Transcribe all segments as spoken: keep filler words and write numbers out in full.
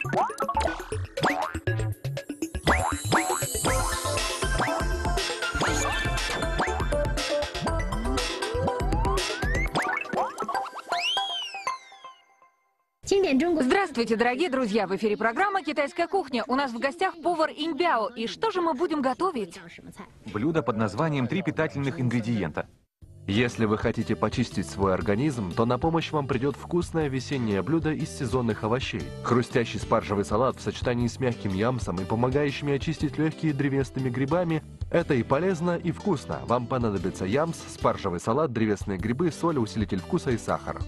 Здравствуйте, дорогие друзья! В эфире программа «Китайская кухня». У нас в гостях повар Инь Бяо. И что же мы будем готовить? Блюдо под названием «Три питательных ингредиента». Если вы хотите почистить свой организм, то на помощь вам придет вкусное весеннее блюдо из сезонных овощей. Хрустящий спаржевый салат в сочетании с мягким ямсом и помогающими очистить легкие древесными грибами – это и полезно, и вкусно. Вам понадобится ямс, спаржевый салат, древесные грибы, соль, усилитель вкуса и сахар.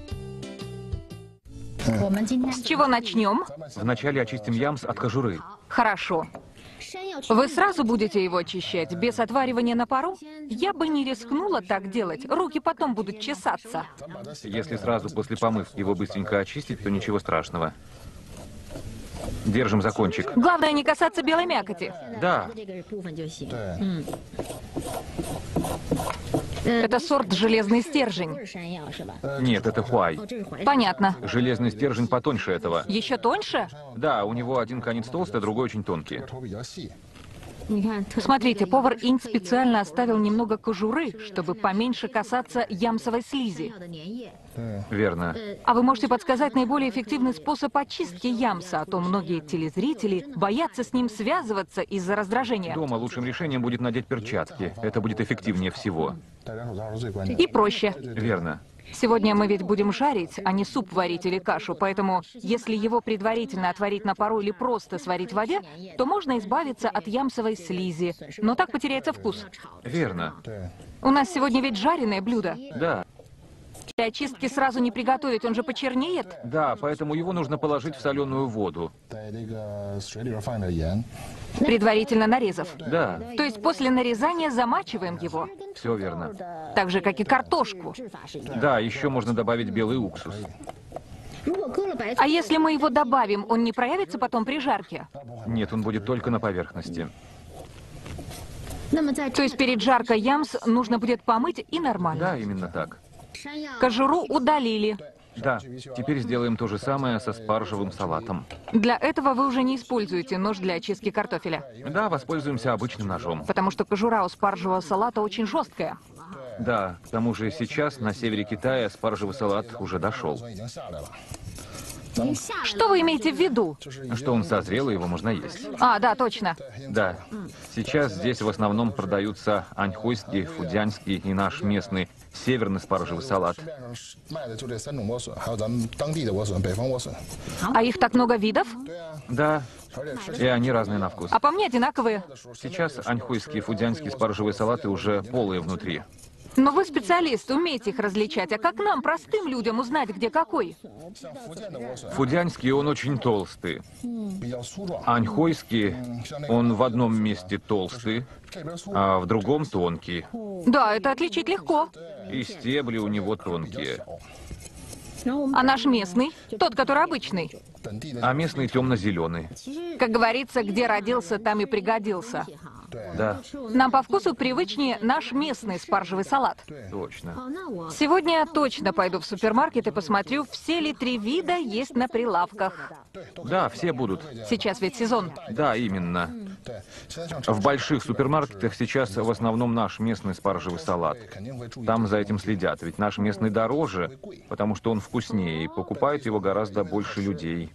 С чего начнем? Вначале очистим ямс от кожуры. Хорошо. Вы сразу будете его очищать, без отваривания на пару? Я бы не рискнула так делать, руки потом будут чесаться. Если сразу после помыв его быстренько очистить, то ничего страшного. Держим за кончик. Главное не касаться белой мякоти. Да. Это сорт железный стержень. Нет, это хуай. Понятно. Железный стержень потоньше этого. Еще тоньше? Да, у него один конец толстый, а другой очень тонкий. Смотрите, повар Инь специально оставил немного кожуры, чтобы поменьше касаться ямсовой слизи. Верно. А вы можете подсказать наиболее эффективный способ очистки ямса, а то многие телезрители боятся с ним связываться из-за раздражения. Дома лучшим решением будет надеть перчатки. Это будет эффективнее всего. И проще. Верно. Сегодня мы ведь будем жарить, а не суп варить или кашу, поэтому если его предварительно отварить на пару или просто сварить в воде, то можно избавиться от ямсовой слизи, но так потеряется вкус. Верно. У нас сегодня ведь жареное блюдо. Да. Для очистки сразу не приготовить, он же почернеет. Да, поэтому его нужно положить в соленую воду. Предварительно нарезав. Да. То есть после нарезания замачиваем его. Все верно. Так же, как и картошку. Да, еще можно добавить белый уксус. А если мы его добавим, он не проявится потом при жарке? Нет, он будет только на поверхности. То есть перед жаркой ямс нужно будет помыть и нормально? Да, именно так. Кожуру удалили. Да, теперь сделаем то же самое со спаржевым салатом. Для этого вы уже не используете нож для очистки картофеля. Да, воспользуемся обычным ножом. Потому что кожура у спаржевого салата очень жесткая. Да, к тому же сейчас на севере Китая спаржевый салат уже дошел. Что вы имеете в виду? Что он созрел, и его можно есть. А, да, точно. Да. Сейчас здесь в основном продаются аньхойский, фудзянский и наш местный северный спаржевый салат. А их так много видов? Да. И они разные на вкус. А по мне одинаковые. Сейчас аньхойские и фудзянские спаржевые салаты уже полые внутри. Но вы специалист, умеете их различать. А как нам, простым людям, узнать, где какой? Фудзянский, он очень толстый. Аньхойский, он в одном месте толстый, а в другом тонкий. Да, это отличить легко. И стебли у него тонкие. А наш местный? Тот, который обычный. А местный темно-зеленый. Как говорится, где родился, там и пригодился. Да, Нам по вкусу привычнее наш местный спаржевый салат. точно. Сегодня я точно пойду в супермаркет и посмотрю, все ли три вида есть на прилавках. Да, все будут. Сейчас ведь сезон. Да, именно. В больших супермаркетах сейчас в основном наш местный спаржевый салат. Там за этим следят, ведь наш местный дороже, потому что он вкуснее, и покупает его гораздо больше людей.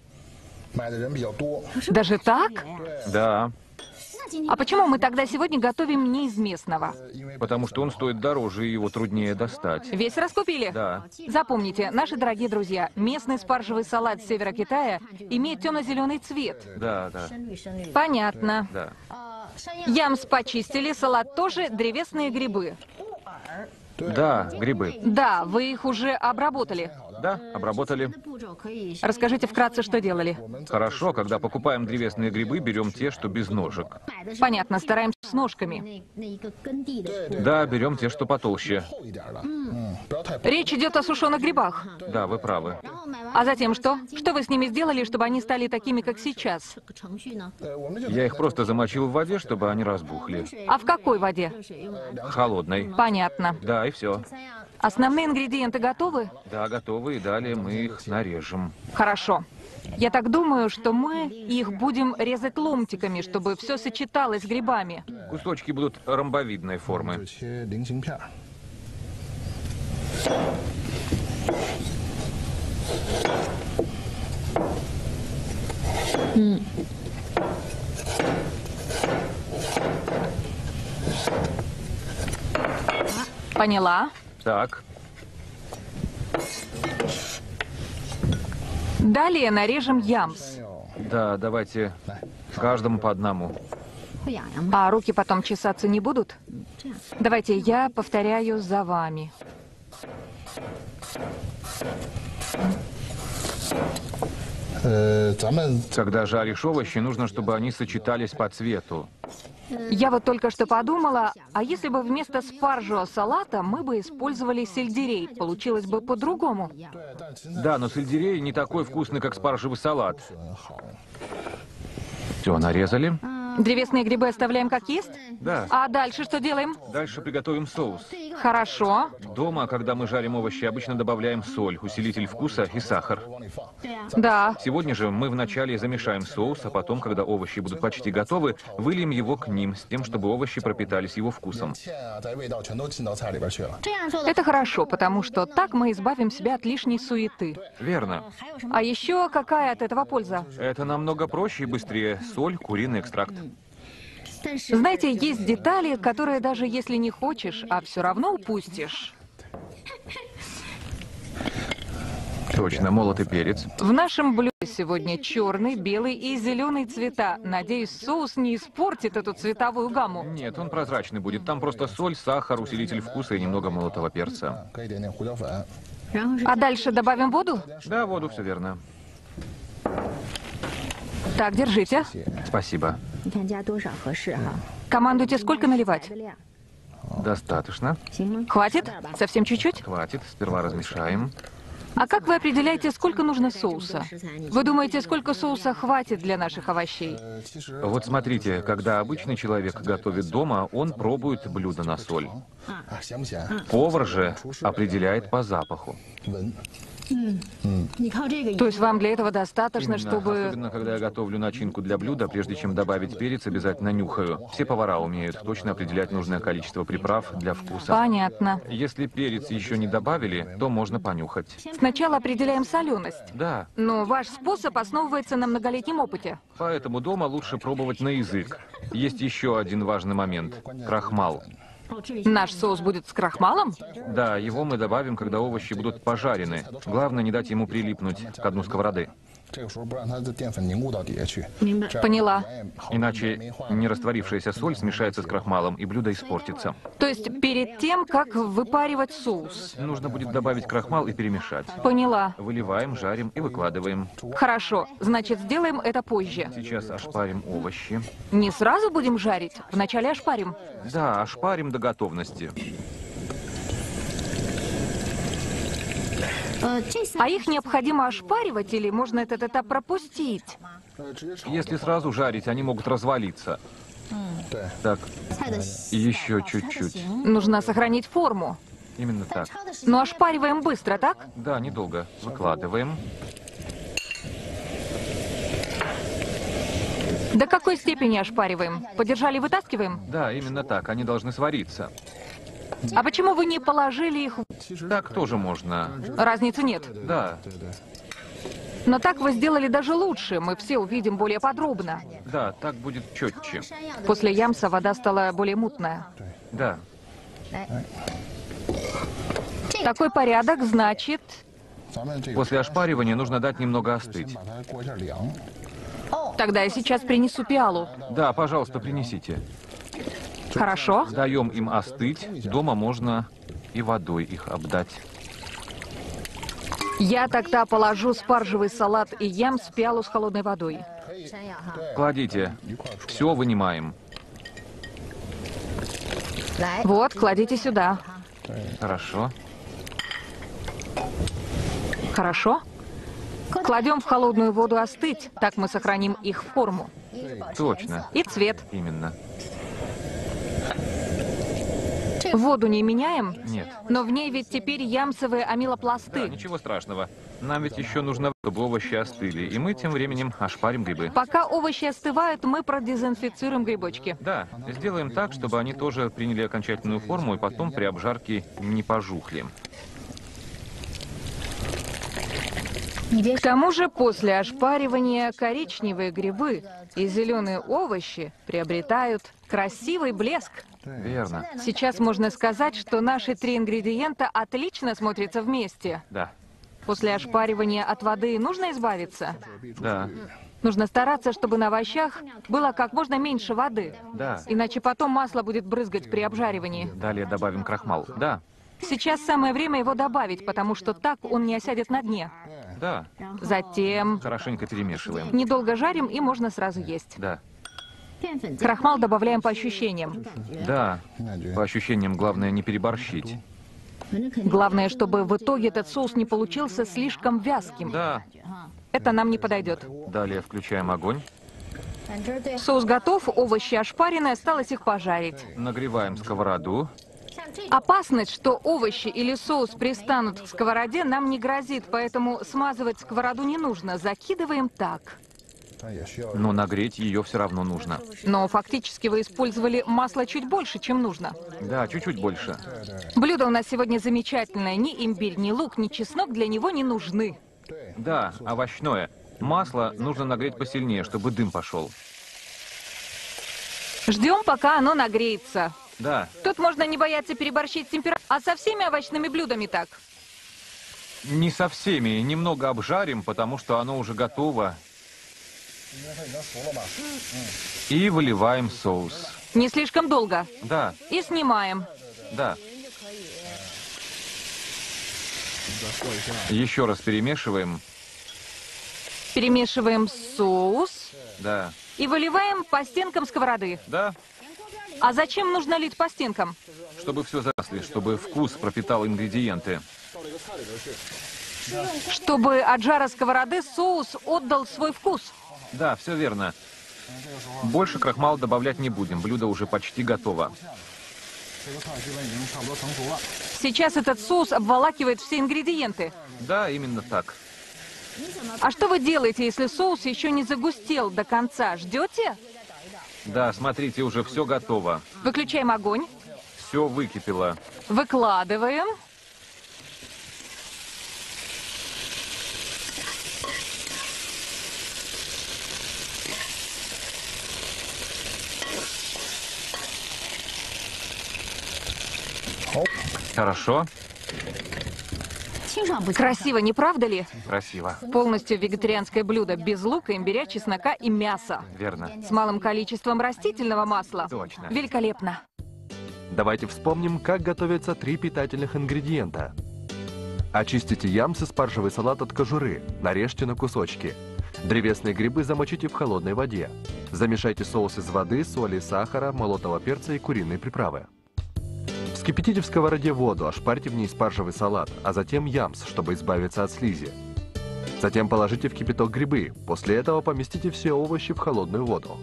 Даже так? Да, А почему мы тогда сегодня готовим не из местного? потому что он стоит дороже, и его труднее достать. Весь раскупили? Да. Запомните, наши дорогие друзья, местный спаржевый салат с севера Китая имеет темно-зеленый цвет. Да, да, Понятно. да. Ямс почистили, салат тоже, древесные грибы. Да, грибы. Да, вы их уже обработали. Да, обработали. Расскажите вкратце, что делали. Хорошо, когда покупаем древесные грибы, берем те, что без ножек. Понятно, стараемся с ножками. Да, берем те, что потолще. Речь идет о сушеных грибах. Да, вы правы. А затем что? Что вы с ними сделали, чтобы они стали такими, как сейчас? Я их просто замочил в воде, чтобы они разбухли. А в какой воде? Холодной. Понятно. Да, и все. Основные ингредиенты готовы? Да, готовы, и далее мы их нарежем. Хорошо. Я так думаю, что мы их будем резать ломтиками, чтобы все сочеталось с грибами. Кусочки будут ромбовидной формы. 切菱形片儿。 Поняла. Так, Далее нарежем ямс. да, давайте каждому по одному. А руки потом чесаться не будут? Давайте я повторяю за вами. э，咱们 Когда жаришь овощи, нужно, чтобы они сочетались по цвету. Я вот только что подумала, а если бы вместо спаржевого салата мы бы использовали сельдерей, получилось бы по-другому. 对，但现在 Да, но сельдерей не такой вкусный, как спаржевый салат. 很好。 Все, нарезали. Древесные грибы оставляем как есть? Да. А дальше что делаем? Дальше приготовим соус. Хорошо. Дома, когда мы жарим овощи, обычно добавляем соль, усилитель вкуса и сахар. 往里放。 Да. Сегодня же мы вначале замешаем соус, а потом, когда овощи будут почти готовы, выльем его к ним, с тем, чтобы овощи пропитались его вкусом. 芡啊，在味道全都进到菜里边去了。 Это хорошо, потому что так мы избавим себя от лишней суеты. Верно. А еще какая от этого польза? Это намного проще и быстрее. Соль, куриный экстракт. Знаете, есть детали, которые даже если не хочешь, а все равно упустишь. Точно, молотый перец. В нашем блюде сегодня черный, белый и зеленый цвета. Надеюсь, соус не испортит эту цветовую гамму. Нет, он прозрачный будет. Там просто соль, сахар, усилитель вкуса и немного молотого перца. 搁一点点胡椒粉。 А дальше добавим воду? Да, воду, все верно. Так, держите. Спасибо. 你看加多少合适哈？ Командуйте, сколько наливать? 的量， Достаточно. 行吗？ Хватит? Совсем чуть-чуть? Хватит. Сперва размешаем. А как вы определяете, сколько нужно соуса? Вы думаете, сколько соуса хватит для наших овощей? 呃，其实 Вот смотрите, когда обычный человек готовит дома, он пробует блюдо на соль. 啊，咸不咸？ Повар же определяет по запаху. 闻。 你靠这个 То есть вам для этого достаточно, Именно. чтобы... Особенно, когда я готовлю начинку для блюда, прежде чем добавить перец, обязательно нюхаю. Все повара умеют точно определять нужное количество приправ для вкуса. Понятно. Если перец еще не добавили, то можно понюхать. Сначала определяем соленость. Да, Но ваш способ основывается на многолетнем опыте. поэтому дома лучше пробовать на язык. Есть еще один важный момент – крахмал. 哦，这里 Наш соус будет с крахмалом? Да, его мы добавим, когда овощи будут пожарены. Главное, не дать ему прилипнуть к дну сковороды. 这个时候不让它的淀粉凝固到底下去。 明白。 这样 Поняла. 盐也好 Иначе 没化 не растворившаяся соль смешается с крахмалом, и блюдо испортится. То есть перед тем, как выпаривать соус. Нужно будет добавить крахмал и перемешать. Поняла. Выливаем, жарим и выкладываем. Хорошо, значит, сделаем это позже. Сейчас ошпарим овощи. Не сразу будем жарить, вначале ошпарим. Да, ошпарим до готовности. 呃，这三 А их необходимо ошпаривать или можно этот этап пропустить? 呃，直接炒。 Если сразу жарить, они могут развалиться. 对， Так, 菜的 еще 它的 чуть-чуть. 形 Нужно сохранить форму. Именно так. 焯的时间 Но ошпариваем быстро, так? Да, недолго. Выкладываем. До какой степени ошпариваем? Подержали и вытаскиваем? Да, именно так. Они должны свариться. А почему вы не положили их? в- Так тоже можно. Разницы нет. Да, 对对。 Но так вы сделали даже лучше. Мы все увидим более подробно. да, так будет четче. 山药的 После ямса вода стала более мутная. Да. 来， Такой порядок значит... 咱们这个 После ошпаривания нужно дать немного остыть. 把它过一下凉。 Тогда я сейчас принесу пиалу. Да, пожалуйста, принесите. Хорошо? Даем им остыть. Дома можно и водой их обдать. Я тогда положу спаржевый салат и ямс в пиалу с холодной водой. 山药哈， Кладите. 一块儿出。 Все вынимаем. 来， Вот, кладите сюда. Хорошо. Хорошо? Кладем в холодную воду остыть, так мы сохраним их форму. Точно. И цвет. Именно. Воду не меняем, Нет. но в ней ведь теперь ямсовые Да, амилопласты. ничего страшного. Нам ведь еще нужно, чтобы овощи остыли, и мы тем временем ошпарим грибы. Пока овощи остывают, мы продезинфицируем грибочки. Да, сделаем так, чтобы они тоже приняли окончательную форму и потом при обжарке не пожухли. К тому же, после ошпаривания коричневые грибы и зеленые овощи приобретают красивый блеск. Верно. Сейчас можно сказать, что наши три ингредиента отлично смотрятся вместе. Да. После ошпаривания от воды нужно избавиться? Да. Нужно стараться, чтобы на овощах было как можно меньше воды. Да. Иначе потом масло будет брызгать при обжаривании. Далее добавим крахмал. Да. Сейчас самое время его добавить, потому что так он не осядет на дне. Да. Затем Хорошенько перемешиваем. недолго жарим, и можно сразу есть. Да. Крахмал добавляем по ощущениям. Да. По ощущениям, главное не переборщить. Главное, чтобы в итоге этот соус не получился слишком вязким. Да. Это нам не подойдет. Далее включаем огонь. Соус готов, овощи ошпарены, осталось их пожарить. Нагреваем сковороду. Опасность, что овощи или соус пристанут к сковороде, нам не грозит, поэтому смазывать сковороду не нужно. Закидываем так. Но нагреть ее все равно нужно. Но фактически вы использовали масло чуть больше, чем нужно. Да, чуть-чуть больше. Блюдо у нас сегодня замечательное. Ни имбирь, ни лук, ни чеснок для него не нужны. Да, овощное. Масло нужно нагреть посильнее, чтобы дым пошел. Ждем, пока оно нагреется. Да. Тут можно не бояться переборщить с температурой. А со всеми овощными блюдами так? Не со всеми. Немного обжарим, потому что оно уже готово. И выливаем соус. Не слишком долго. Да, И снимаем. да. Еще раз перемешиваем. Перемешиваем соус Да. и выливаем по стенкам сковороды. Да. А зачем нужно лить по стенкам? Чтобы все заросли, чтобы вкус пропитал ингредиенты. Чтобы от жара сковороды соус отдал свой вкус. Да, все верно. Больше крахмала добавлять не будем. Блюдо уже почти готово. Сейчас этот соус обволакивает все ингредиенты. Да, именно так. А что вы делаете, если соус еще не загустел до конца? Ждете? Да, смотрите, уже все готово. Выключаем огонь. Все выкипело. Выкладываем. Хорошо. Красиво, не правда ли? Красиво. Полностью вегетарианское блюдо, без лука, имбиря, чеснока и мяса. Верно. С малым количеством растительного масла. Точно. Великолепно. Давайте вспомним, как готовятся три питательных ингредиента. Очистите ямс и спаржевый салат от кожуры, нарежьте на кусочки. Древесные грибы замочите в холодной воде. Замешайте соус из воды, соли, сахара, молотого перца и куриной приправы. Вскипятите в сковороде воду, ошпарьте в ней спаржевый салат, а затем ямс, чтобы избавиться от слизи. Затем положите в кипяток грибы, после этого поместите все овощи в холодную воду.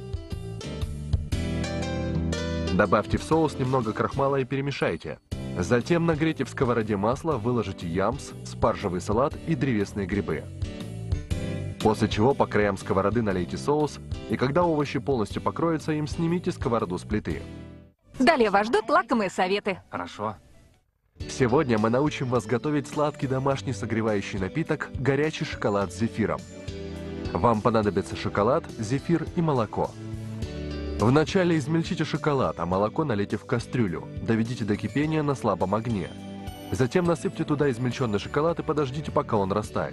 Добавьте в соус немного крахмала и перемешайте. Затем нагрейте в сковороде масло, выложите ямс, спаржевый салат и древесные грибы. После чего по краям сковороды налейте соус, и когда овощи полностью покроются им, снимите сковороду с плиты. Далее вас ждут лакомые советы. Хорошо. Сегодня мы научим вас готовить сладкий домашний согревающий напиток «Горячий шоколад с зефиром». Вам понадобится шоколад, зефир и молоко. Вначале измельчите шоколад, а молоко налейте в кастрюлю. Доведите до кипения на слабом огне. Затем насыпьте туда измельченный шоколад и подождите, пока он растает.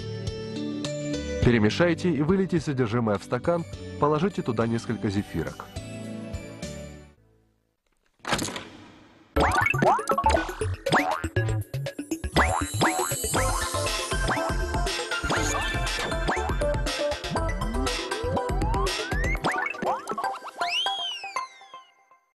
Перемешайте и вылейте содержимое в стакан, положите туда несколько зефирок.